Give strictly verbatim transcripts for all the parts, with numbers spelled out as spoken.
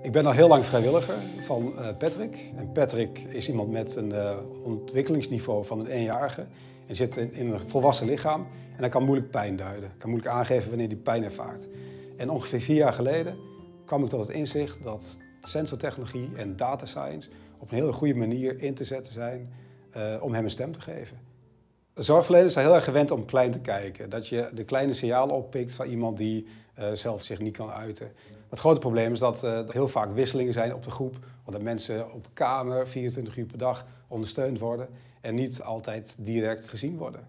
Ik ben al heel lang vrijwilliger van uh, Patrick. En Patrick is iemand met een uh, ontwikkelingsniveau van een eenjarige. En zit in, in een volwassen lichaam en hij kan moeilijk pijn duiden. Hij kan moeilijk aangeven wanneer hij pijn ervaart. En ongeveer vier jaar geleden kwam ik tot het inzicht dat sensortechnologie en data science op een hele goede manier in te zetten zijn uh, om hem een stem te geven. De zorgverleners zijn heel erg gewend om klein te kijken. Dat je de kleine signalen oppikt van iemand die uh, zelf zich niet kan uiten. Het grote probleem is dat uh, er heel vaak wisselingen zijn op de groep. Of dat mensen op kamer vierentwintig uur per dag ondersteund worden en niet altijd direct gezien worden.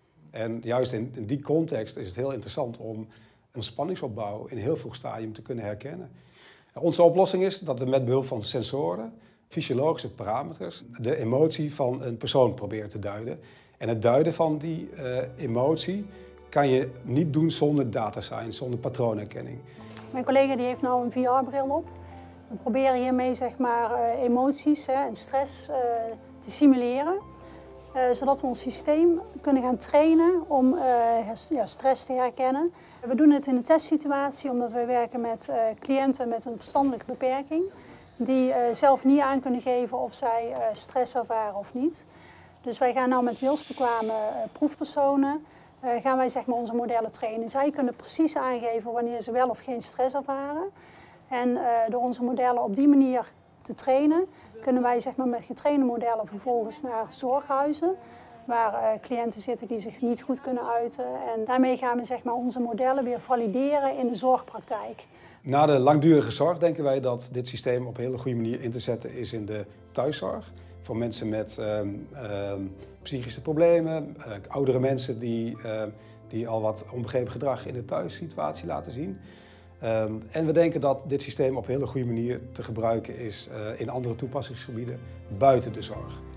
En juist in, in die context is het heel interessant om een spanningsopbouw in een heel vroeg stadium te kunnen herkennen. Onze oplossing is dat we met behulp van sensoren, fysiologische parameters, de emotie van een persoon proberen te duiden. En het duiden van die uh, emotie kan je niet doen zonder data science, zonder patroonherkenning. Mijn collega die heeft nou een V R-bril op. We proberen hiermee zeg maar, uh, emoties hè, en stress uh, te simuleren. Uh, zodat we ons systeem kunnen gaan trainen om uh, ja, stress te herkennen. We doen het in een testsituatie omdat wij werken met uh, cliënten met een verstandelijke beperking. Die uh, zelf niet aan kunnen geven of zij uh, stress ervaren of niet. Dus wij gaan nou met wilsbekwame uh, proefpersonen uh, gaan wij zeg maar, onze modellen trainen. Zij kunnen precies aangeven wanneer ze wel of geen stress ervaren. En uh, door onze modellen op die manier te trainen, kunnen wij zeg maar, met getrainde modellen vervolgens naar zorghuizen, waar uh, cliënten zitten die zich niet goed kunnen uiten. En daarmee gaan we zeg maar, onze modellen weer valideren in de zorgpraktijk. Na de langdurige zorg denken wij dat dit systeem op een hele goede manier in te zetten is in de thuiszorg. Voor mensen met uh, uh, psychische problemen, uh, oudere mensen die, uh, die al wat onbegrepen gedrag in de thuissituatie laten zien. Um, en we denken dat dit systeem op een hele goede manier te gebruiken is uh, in andere toepassingsgebieden buiten de zorg.